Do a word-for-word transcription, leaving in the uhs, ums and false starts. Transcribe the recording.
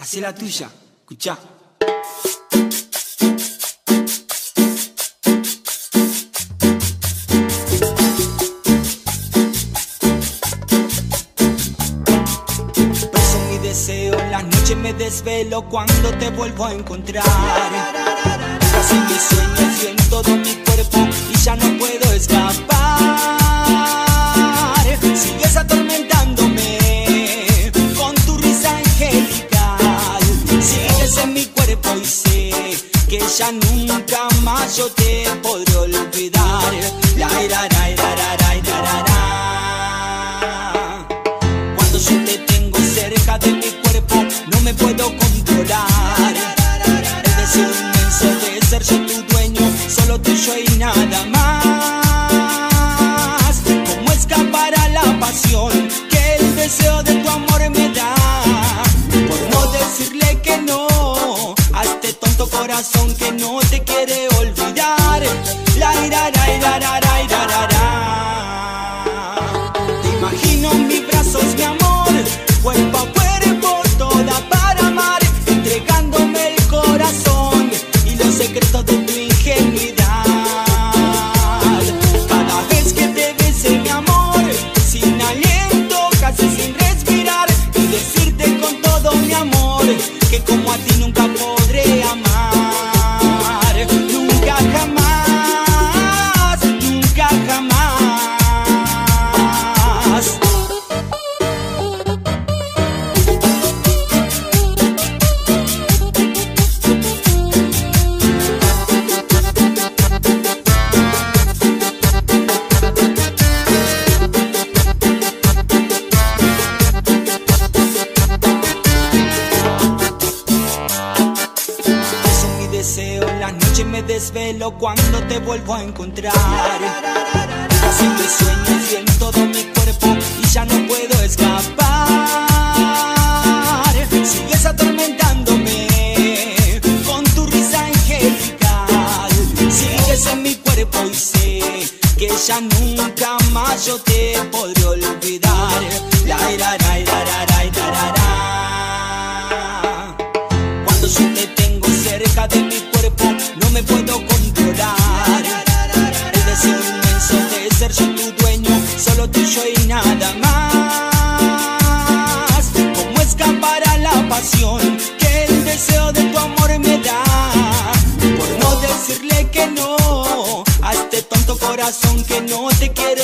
Hacé la tuya, escuchá. Preso mi deseo, en las noches me desvelo cuando te vuelvo a encontrar. Casi mis sueños y en todo mi cuerpo y ya no puedo escapar. Sigues atormentándome con tu risa angelical. Sigues en mi cuerpo y sé que ya nunca más yo te podré olvidar. La, la, la, la, la, la, la, la. Cuando yo te tengo cerca de mi cuerpo no me puedo controlar. El deseo inmenso de ser yo tu dueño, solo tuyo y nada más. ¿Cómo escapar a la pasión que el deseo de tu amor me da? Por no decirle que no a este tonto corazón que no te quiere olvidar. La ira, la ira, la ira, la ira. Te imagino en mis brazos, mi amor, cuerpo a cuerpo, toda para amar, entregándome el corazón y los secretos de tu ingenuidad. Cada vez que te bese, mi amor, sin aliento, casi sin respirar, y decirte con todo mi amor que como a ti nunca podré amar. Nunca jamás, nunca jamás. En las noches me desvelo cuando te vuelvo a encontrar. Casi mis sueños y en todo mi cuerpo y ya no puedo escapar. Sigues atormentándome con tu risa angelical. Sigues en mi cuerpo y sé que ya nunca más yo te podré olvidar. La, la, la, la, la, la, la, la. Cuando yo te tengo cerca de mi cuerpo no me puedo controlar. El deseo inmenso de ser yo tu dueño, solo tuyo y nada más. ¿Cómo escapar a la pasión que el deseo de tu amor me da? Por no decirle que no a este tonto corazón que no te quiere